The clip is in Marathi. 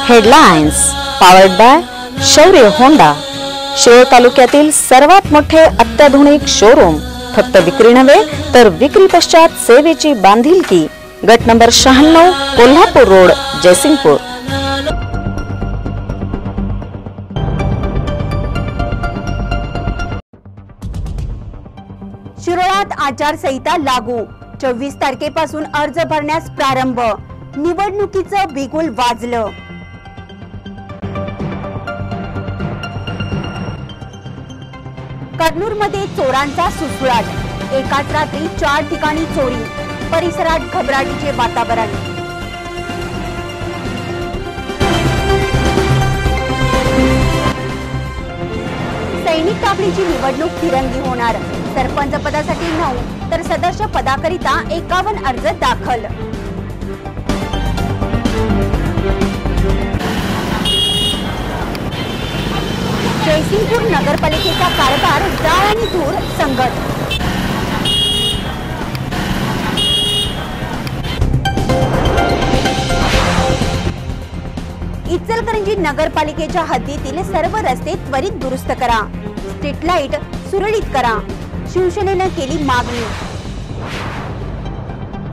Headlines powered by Shaurya Honda. Shirol तालुक्यातील सर्वात मोठे अत्याधुनिक शोरूम। फक्त विक्री नव्हे तर विक्री पश्चात सेवेची बांधिलकी। गट नंबर 96 कोल्हापूर रोड जयसिंगपूर। शिरोळात आचारसंहिता लागू। 24 तारखेपासून अर्ज भरण्यास प्रारंभ। निवडणुकीचं बिगुल वाजलं। कन्नूरमध्ये चोरांचा सुळसुळाट। एकाच रात्री 4 ठिकाणी चोरी। परिसरात घबराटीचे वातावरण। सैनिक ताबडीची निवडणूक तिरंगी होणार। सरपंच पदासाठी 9 तर सदस्य पदाकरिता 51 अर्ज दाखल। जयसिंगपूर नगरपालिकेचा कारभार जाळ आणि धूर संगत। इचलकरंजी नगरपालिकेच्या हद्दीतील सर्व रस्ते त्वरित दुरुस्त करा। स्ट्रीट लाईट सुरळीत करा। शिवसेनेने केली मागणी।